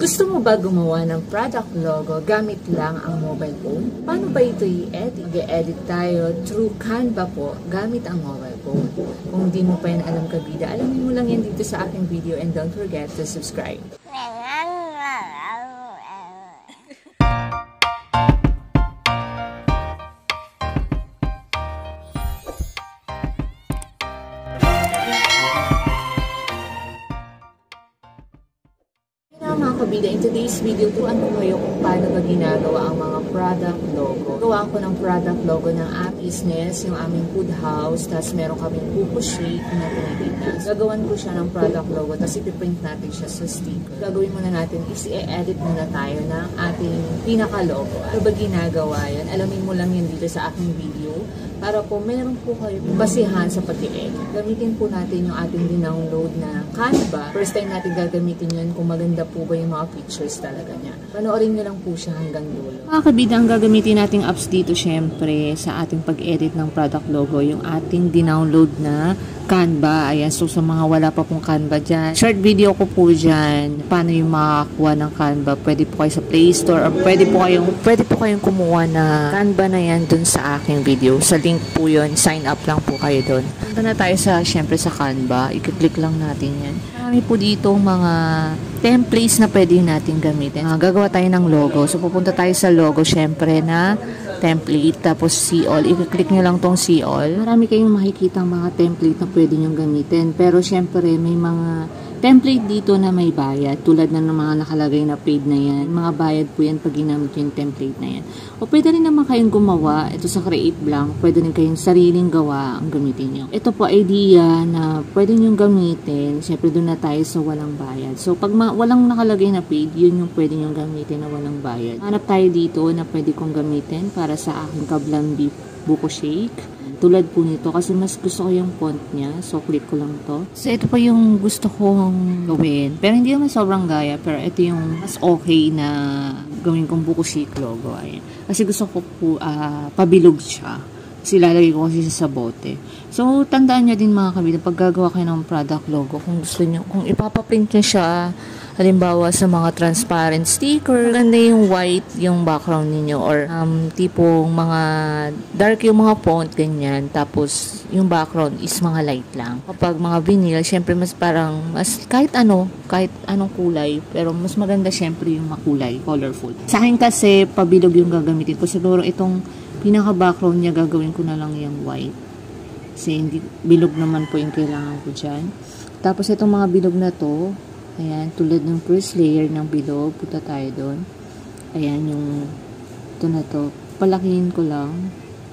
Gusto mo ba gumawa ng product logo gamit lang ang mobile phone? Paano ba ito i-edit? Mag-edit tayo through Canva po gamit ang mobile phone. Kung di mo pa yan alam kabida, alamin mo lang yan dito sa aking video and don't forget to subscribe. Mga kabida, in today's video, turuan ko kayo kung paano ba ginagawa ang mga product logo. Gawa ko ng product logo ng business, yung aming food house, tapos meron kaming buko shake na Pilipinas. Gagawan ko siya ng product logo, tapos ipiprint natin siya sa sticker. Gagawin muna natin is i-edit muna tayo ng ating pinaka-logo. Ano ba ginagawa yan? Alamin mo lang yun dito sa aking video para po meron po kayo basihan sa pag-edit. Gamitin po natin yung ating dinownload na Canva. First time natin gagamitin yun kung maganda po ba yung mga features talaga niya. Panoorin nyo lang po siya hanggang dulo. Mga kabida, ang gagamitin nating apps dito syempre sa ating pag-edit ng product logo, yung ating dinownload na Canva. Ayan, so sa mga wala pa pong Canva dyan, short video ko po dyan, paano yung makakuha ng Canva. Pwede po kayo sa Play Store or pwede po kayong kumuha na Canva na yan dun sa aking video. Sa link po yun, sign up lang po kayo dun. Punta na tayo syempre sa Canva, i-click lang natin yan. Marami po dito mga templates na pwede natin gamitin. Gagawa tayo ng logo. So pupunta tayo sa logo syempre na template, tapos see all. I-click nyo lang tong see all. Marami kayong makikita mga template na pwede nyo gamitin. Pero syempre may mga template dito na may bayad. Tulad na ng mga nakalagay na paid na yan. Mga bayad po yan pag ginamit yung template na yan. O pwede rin naman kayong gumawa. Ito sa Create Blank. Pwede rin kayong sariling gawa ang gamitin nyo. Ito po idea na pwede nyo gamitin. Syempre doon na tayo sa walang bayad. So pag walang nakalagay na paid, yun yung pwede nyo gamitin na walang bayad. Hanap tayo dito na pwede kong gamitin para sa aking Kablan Beef Buko Shake. Tulad po nito kasi mas gusto ko yung font niya. So, click ko lang to. So, ito po yung gusto kong gawin. Pero hindi naman sobrang gaya. Pero ito yung mas okay na gawin kong Buko Shake logo. Ayan. Kasi gusto ko po pabilog siya. Kasi lalagay ko kasi sa bote. So, tandaan nyo din mga kabida, pag gagawa kayo ng product logo, kung gusto nyo, kung ipapaprint nyo siya, halimbawa sa mga transparent sticker, ganda yung white yung background ninyo or tipong mga dark yung mga font, ganyan. Tapos, yung background is mga light lang. Kapag mga vinyl, syempre mas parang, kahit anong kulay, pero mas maganda syempre yung makulay, colorful. Sa akin kasi, pabilog yung gagamitin ko. Siguro itong pinaka-background niya, gagawin ko na lang yung white. Kasi hindi, bilog naman po yung kailangan ko dyan. Tapos itong mga bilog na to, ayan, tulad ng first layer ng bilog, punta tayo doon. Ayan, yung ito na to, palakihin ko lang.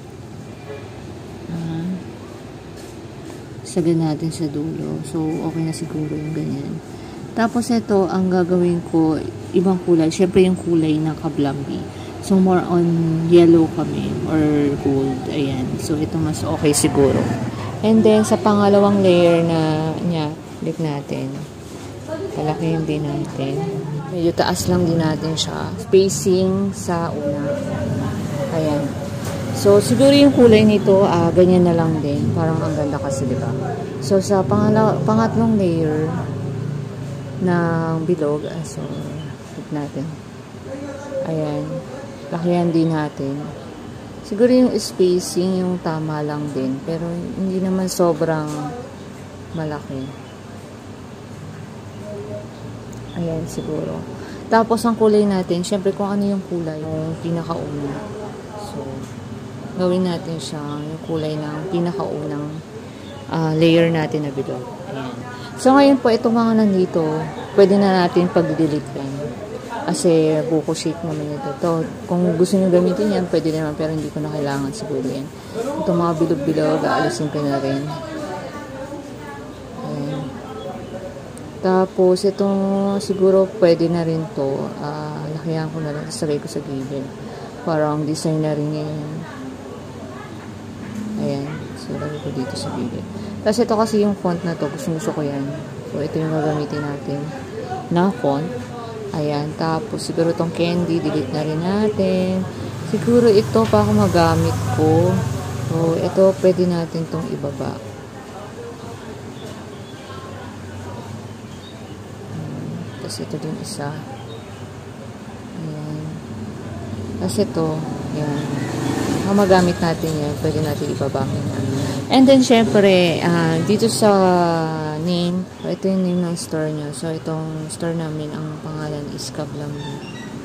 Sagan natin sa dulo. So, okay na siguro yung ganyan. Tapos ito, ang gagawin ko, ibang kulay. Siyempre yung kulay ng Kablambi. So, more on yellow kami or gold. Ayan. So, ito mas okay siguro. And then, sa pangalawang layer na niya, click natin. Palakihin din natin. Medyo taas lang din natin siya. Spacing sa una. Ayan. So, siguro yung kulay nito, ganyan na lang din. Parang ang ganda kasi, diba? So, sa pangatlong layer ng bilog, so, click natin. Ayan. Lakihan din natin. Siguro yung spacing, yung tama lang din. Pero, hindi naman sobrang malaki. Ayan, siguro. Tapos, ang kulay natin, syempre kung ano yung kulay, yung pinakauna. So, gawin natin siya, yung kulay ng pinakaunang layer natin na bilog. Ayan. So, ngayon po, itong mga nandito, pwede na natin pag-delete yan. Kasi, buko shake naman ito. Kung gusto nyo gamitin yan, pwede naman, pero hindi ko na kailangan siguro yan. Itong mga bilog-bilog, aalisin ko na rin. Tapos, itong siguro pwede na rin to. Lakihan ko na lang. Sagay ko sa gilid. Parang design na rin yan. Ayan. So, lagay ko dito sa gilid. Tapos, ito kasi yung font na to. Gusto ko yan. So, ito yung gagamitin natin na font. Ayan. Tapos, siguro itong candy. Delete na rin natin. Siguro ito pa ako magamit ko. So, ito pwede natin itong ibaba. Tapos ito din isa. Ayan. Kasi ito, yan. Magamit natin yan. Pwede natin ibabangin na. And then, syempre, dito sa name, ito yung name ng store nyo. So, itong store namin, ang pangalan is Kablambi.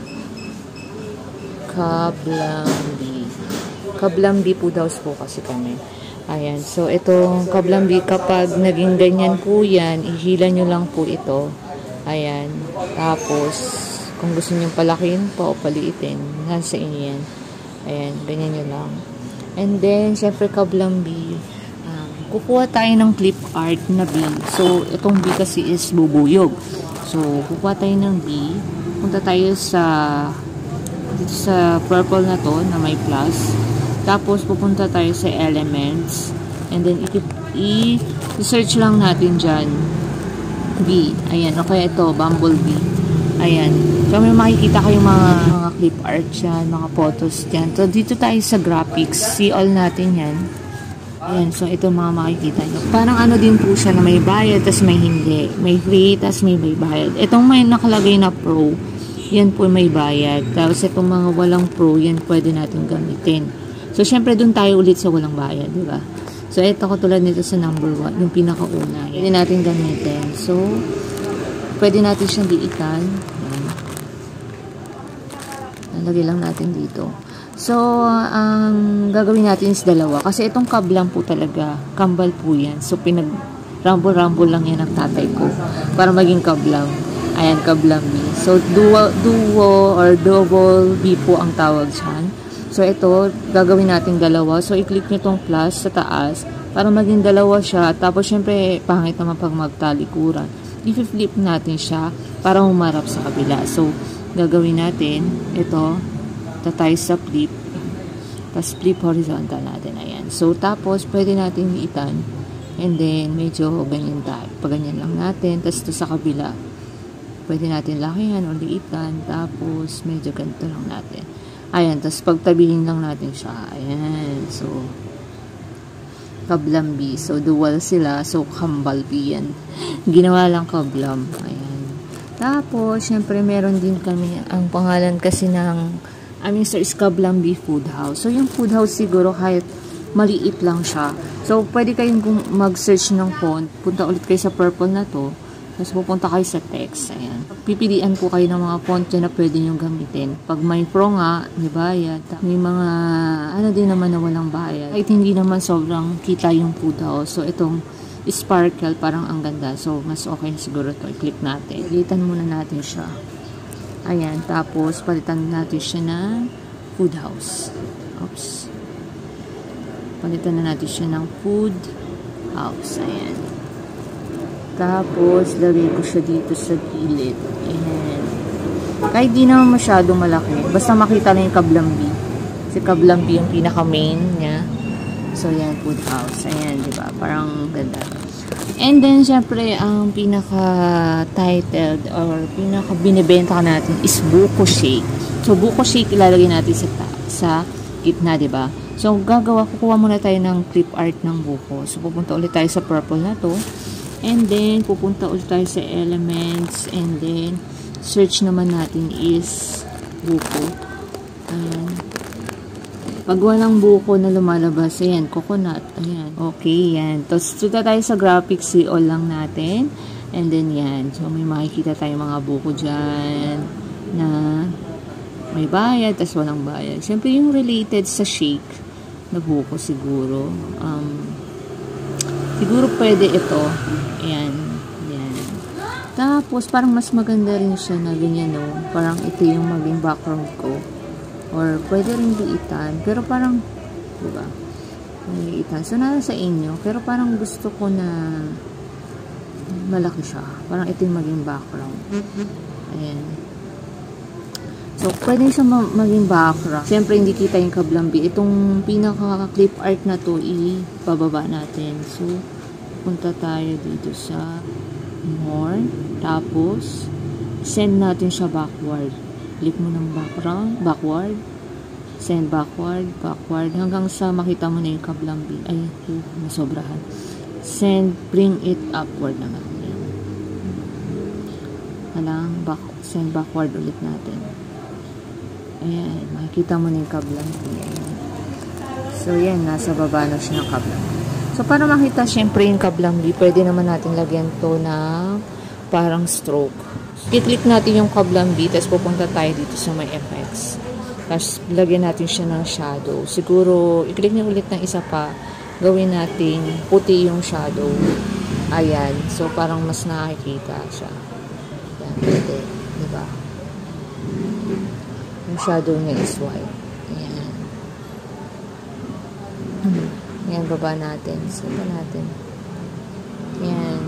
Kablambi Food House po kasi kami. Ayan. So, itong Kablambi, kapag naging ganyan po yan, ihila nyo lang po ito. Ayan. Tapos, kung gusto nyo palakin pa o paliitin, nasa inyo yan. Ayan. Ganyan nyo lang. And then, syempre, Kablambi, kukuha tayo ng clip art na B. So, itong B kasi is bubuyog. So, kukuha tayo ng B. Punta tayo sa purple na to, na may plus. Tapos, pupunta tayo sa elements. And then, i-search lang natin dyan. B. Ayan. O kaya ito, bumblebee. Ayan. So, may makikita kayong mga clip art dyan, mga photos dyan. So, dito tayo sa graphics. See all natin yan. Ayan, so ito mga makikita nyo. Parang ano din po siya na may bayad, tas may hindi. May free, tas may bayad. Itong may nakalagay na pro, yan po may bayad. Tapos itong mga walang pro, yan pwede natin gamitin. So, syempre dun tayo ulit sa walang bayad, di ba? So, ito katulad nito sa number 1, yung pinakauna. Pwede natin gamitin. So, pwede natin siyang liitan. Ayan. Nalagay lang natin dito. So, ang gagawin natin is dalawa. Kasi itong kablang po talaga, kambal po yan. So, pinag-rumble-rumble lang yan ang tatay ko. Para maging kablang. Ayan, kablang B. So, duo or double B po ang tawag dyan. So, ito, gagawin natin dalawa. So, i-click nyo itong plus sa taas para maging dalawa siya. Tapos, syempre, pangit naman pag magtalikuran. I-flip natin siya para humarap sa kabila. So, gagawin natin ito. Tayo sa flip. Tapos flip horizontal natin. Ayan. So, tapos, pwede natin liitan. And then, medyo ganyan tayo. Paganyan lang natin. Tapos, ito sa kabila. Pwede natin lakihan o liitan. Tapos, medyo ganito lang natin. Ayan. Tapos, pagtabihin lang natin siya. Ayan. So, Kablambi. So, dual sila. So, kambalbi yan. Ginawa lang kablam. Ayan. Tapos, syempre, meron din kami ang pangalan kasi ng sir is Kablambi Food House. So, yung food house siguro kahit maliit lang siya. So, pwede kayong mag-search ng font. Punta ulit kayo sa purple na to. Tapos, pupunta kayo sa text. Ayan. Pipilian po kayo ng mga font na pwede nyo gamitin. Pag may pro nga, may bayad. May mga, din naman na walang bayad. Kahit hindi naman sobrang kita yung food house. So, itong sparkle, parang ang ganda. So, mas okay siguro to. I-click natin. Pilitan muna natin siya. Ayan, tapos palitan natin siya ng food house. Oops. Palitan na natin siya ng food house. Ayan. Tapos, lagay ko siya dito sa gilid. Ayan. Kahit di naman masyado malaki. Basta makita lang yung Kablambi. Kasi Kablambi yung pinaka-main niya. So, ayan, food house. Ayan, diba? Parang ganda. And then, syempre, ang pinaka-titled or pinaka-binibenta natin is buko shake. So, buko shake ilalagay natin sa gitna, diba? So, kukuha muna tayo ng clip art ng buko. So, pupunta ulit tayo sa purple na to. And then, pupunta ulit tayo sa elements. And then, search naman natin is buko. Ayan. Pag walang buko na lumalabas, ayan, coconut. Ayan. Okay, yan. Tapos, tuta tayo sa graphics, see all lang natin. And then, yan. So, may makikita tayo mga buko dyan na may bayad, tapos walang bayad. Siyempre, yung related sa shake na buko siguro. Siguro pwede ito. Ayan. Ayan. Tapos, parang mas maganda rin siya na ganyan, no? Parang ito yung maging background ko. Or, pwede rin liitan. Pero parang, diba? Liitan. So, nasa sa inyo. Pero parang gusto ko na malaki siya. Parang ito yung maging background. Ayan. So, pwede siya maging background. Siyempre, hindi kita yung Kablambi. Itong pinaka-clip art na to, ibababa natin. So, punta tayo dito sa more. Tapos, send natin siya backward. Click mo ng background, backward, send backward, hanggang sa makita mo na yung Kablambi. Ay, nasobrahan. Send, bring it upward naman. Send backward ulit natin. Ayan, makikita mo na yung kablang B. Ayan. So, yan, nasa baba na siya ng kablang B. So, para makita syempre yung kablang B, pwede naman natin lagyan to ng parang stroke. I-click natin yung kablang B, tapos pupunta tayo dito sa may effects. Tapos, lagyan natin siya ng shadow. Siguro, i-click niyo ulit ng isa pa, gawin natin puti yung shadow. Ayan. So, parang mas nakikita siya. Ayan, pwede. Diba? Yung shadow niya is white. Ayan. Ayan, baba natin. Saba natin. Ayan.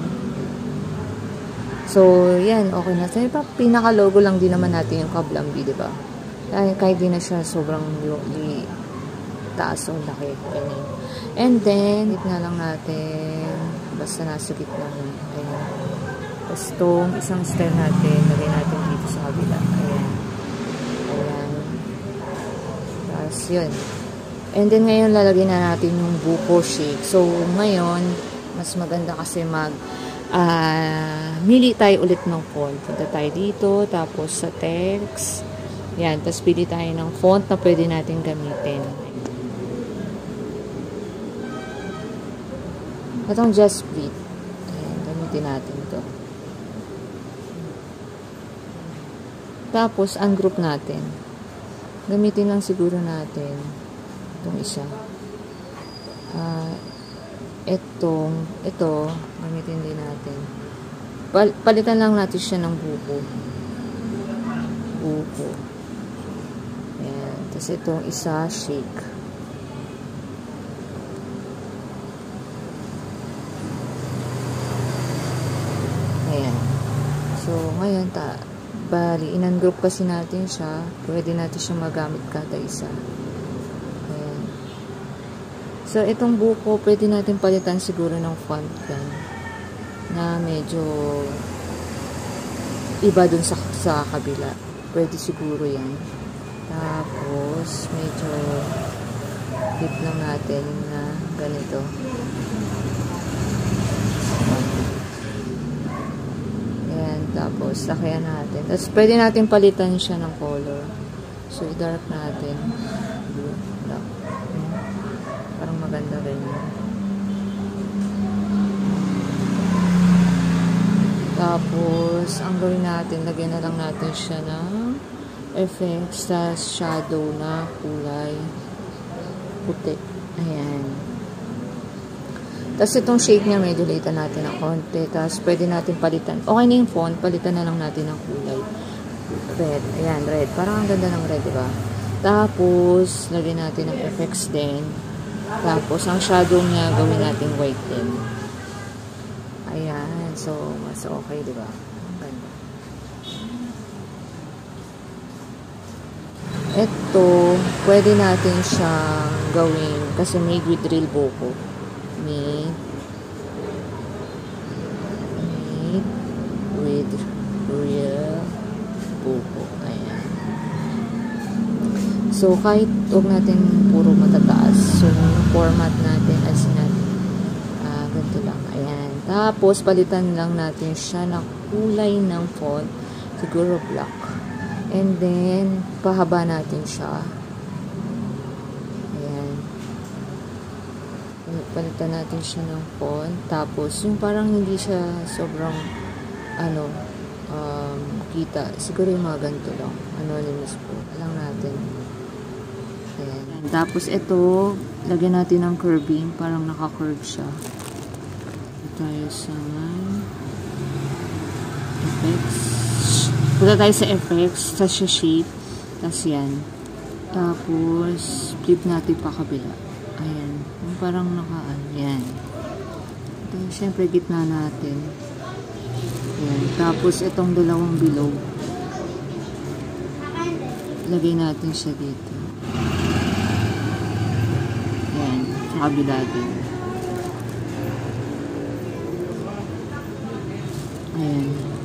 So, yan. Okay na. So, pinaka-logo lang din naman natin yung kablang B, diba? Kahit di na siya sobrang taas o laki. Ganyan. And then, gitna lang natin. Basta nasa gitna lang. Ayan. Tapos itong isang stem natin, lagay natin dito sa kabila. Ayan. Ayan. Tapos yun. And then ngayon, lalagay na natin yung buko shake. So, ngayon, mas maganda kasi mili tayo ulit ng font. Punta tayo dito, tapos sa text. Yan, tapos pili tayo ng font na pwede natin gamitin. Itong Just Breathe. Ayan, gamitin natin ito. Tapos, ungroup natin. Gamitin lang siguro natin itong isa. Ito, gamitin din natin. Palitan lang natin siya ng buko. Buko. Ayan. Tapos itong isa, shake. Ayan. So, ngayon, bali, in-ungroup kasi natin siya. Pwede natin siya magamit kada isa. Ayan. So, itong buko, pwede natin palitan siguro ng font yan. Na medyo iba dun sa kabila. Pwede siguro yan. Tapos, medyo hit lang natin na ganito. Ayan, tapos, lakayan natin. Tapos, pwede natin palitan siya ng color. So, i-dark natin. Blue, black. Ayan. Parang maganda rin yun. Tapos, ang gawin natin, lagyan na lang natin siya ng effects, tas shadow na kulay puti. Ayan. Tapos, itong shade niya, medyo litan natin ng konti. Tapos, pwede natin palitan. Okay na yung font, palitan na lang natin ng kulay. Red. Ayan, red. Parang ang ganda ng red, diba? Tapos, lagyan natin ng effects din. Tapos, ang shadow niya, gawin natin white din. Ayan. So, mas okay, diba? Ganda. Ito, pwede natin siyang gawin kasi made with real buko. Made with real buko. Ayan. So, kahit huwag natin puro matataas. So, format natin as natin. Ganito lang. Ayan. Tapos, palitan lang natin siya ng kulay ng font. Siguro black. And then, pahaba natin siya. Ayan. Palitan natin siya ng font. Tapos, yung parang hindi siya sobrang, kita. Siguro yung mga ganito lang. Anonymous po. Lang natin. Ayan. Tapos, ito, lagyan natin ng curving. Parang naka-curve siya. Tayo sa effects. Punta tayo sa effects. Tapos siya shape. Tapos yan. Tapos, flip natin pa kabila. Ayan. Yung parang nakaan. Yan. Tapos, syempre, gitna natin. Ayan. Tapos, itong dalawang below. Lagay natin siya dito. Ayan. Sa kabila din. Ayan.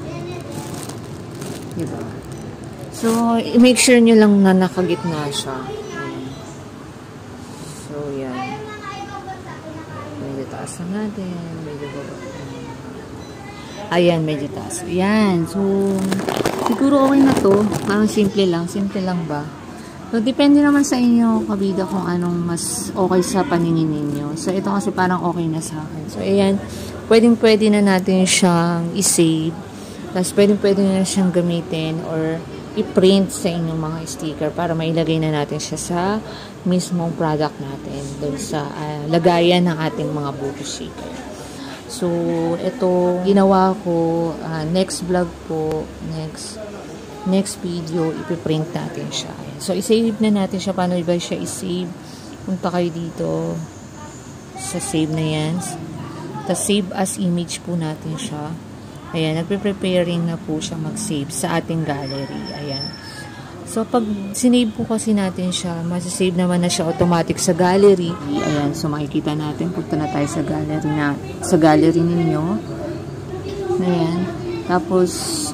Diba? So, make sure nyo lang na nakagitna siya. Ayan. So, yan. Medyo taas na natin. Medyo baba. Ayan, medyo taas. Ayan. So, siguro okay na to. Parang simple lang. Simple lang ba? So, depende naman sa inyo, kabida, kung anong mas okay sa paningin ninyo. So, ito kasi parang okay na sa akin. So, ayan, pwedeng-pwede na natin siyang i-save. Tapos, pwedeng-pwede na siyang gamitin or i-print sa inyong mga sticker para mailagay na natin siya sa mismong product natin doon sa lagayan ng ating mga buko sticker. So, ito, ginawa ko, next vlog po, next video, ipiprint natin siya. Ayan. So, isave na natin siya. Paano ba siya isave? Punta kayo dito sa save na yan. Tapos, save as image po natin siya. Ayan, nagpe-preparing na po siya mag-save sa ating gallery. Ayan. So, pag sinave po kasi natin siya, masasave naman na siya automatic sa gallery. Ayan, so makikita natin. Punta na tayo sa gallery ninyo. Ayan. Tapos,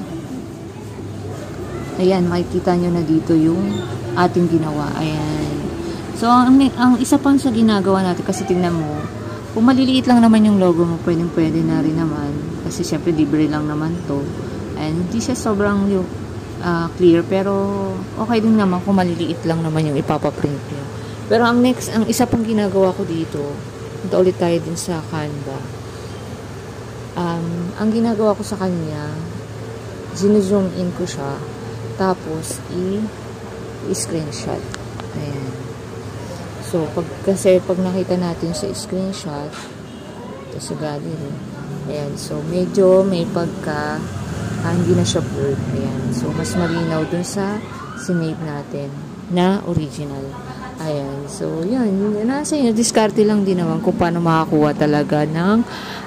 ayan, makikita nyo na dito yung ating ginawa. Ayan. So, ang isa pang sa ginagawa natin, kasi tingnan mo, kung maliliit lang naman yung logo mo, pwede na rin naman. Kasi syempre, libre lang naman to. And hindi siya sobrang clear, pero okay din naman kung maliliit lang naman yung ipapaprint nyo. Pero ang isa pang ginagawa ko dito, punta ulit tayo din sa Canva. Ang ginagawa ko sa kanya, zoom in ko siya, tapos i-screenshot. Ayan. So, kasi pag nakita natin sa screenshot, ito sa gallery, ayan. So, medyo may pagka, hindi na siya blurred. Ayan. So, mas malinaw dun sa sinave natin na original. Ayan. So, yan. Nasa inyo, diskarte lang din naman kung paano makakuha talaga ng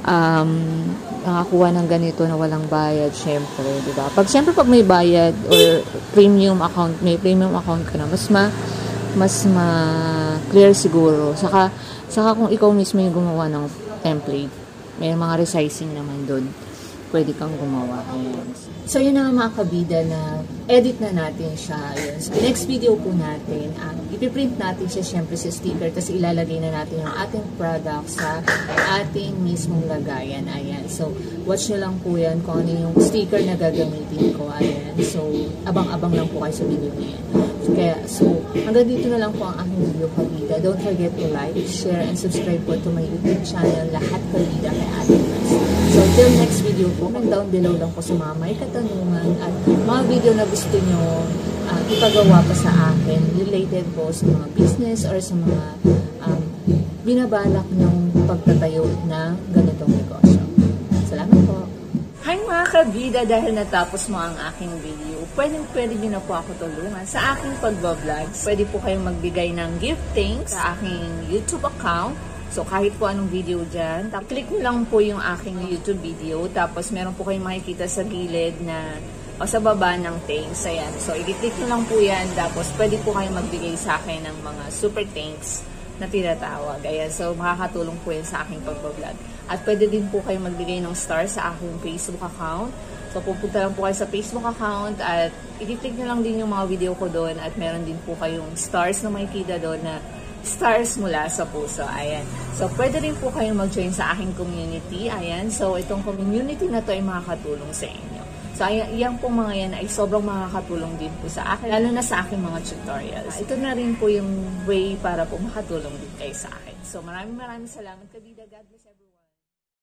nakakuha ng ganito na walang bayad, syempre, di ba? Syempre, pag may bayad or premium account, may premium account ka na, mas clear siguro. Saka kung ikaw mismo yung gumawa ng template, may mga resizing naman doon. Pwede kang gumawa. Ayan. So, yun na mga kabida na edit na natin siya. Ayan. So, next video po natin, ipiprint natin siya syempre sa sticker, tapos ilalagay na natin yung ating product sa ating mismong lagayan. Ayan. So, watch nyo lang po yan kung ano yung sticker na gagamitin ko. Ayan. So, abang-abang lang po kayo sa video na yan. So, hanggang dito na lang po ang aking video, kabida. Don't forget to like, share, and subscribe po to my YouTube channel, Lahat Kabida kay Ate Mas. So, till next video po, down below lang po sa mga may katanungan at mga video na gusto nyo ipagawa pa sa akin related po sa mga business or sa mga binabalak nyong pagtatayo ng ganitong negosyo. Salamat po! Hi mga kabida, dahil natapos mo ang aking video, pwede nyo na po ako tulungan sa aking pagbablog. Pwede po kayong magbigay ng giftings sa aking YouTube account. So, kahit po anong video dyan, click nyo lang po yung aking YouTube video. Tapos, meron po kayong makikita sa gilid na, o sa baba ng thanks. Ayan. So, i-click nyo lang po yan. Tapos, pwede po kayong magbigay sa akin ng mga super thanks na tinatawag. Ayan. So, makakatulong po yan sa aking pagbablog. At pwede din po kayong magbigay ng star sa aking Facebook account. So, pupunta lang po kayo sa Facebook account at i-click nyo lang din yung mga video ko doon. At meron din po kayong stars na makikita doon na stars mula sa puso. Ayan. So, pwede rin po kayong mag-join sa aking community. Ayan. So, itong community na to ay makakatulong sa inyo. So, yan po mga yan ay sobrang makakatulong din po sa akin, lalo na sa aking mga tutorials. Ito na rin po yung way para po makatulong din kayo sa akin. So, maraming salamat, kabida. God bless everyone.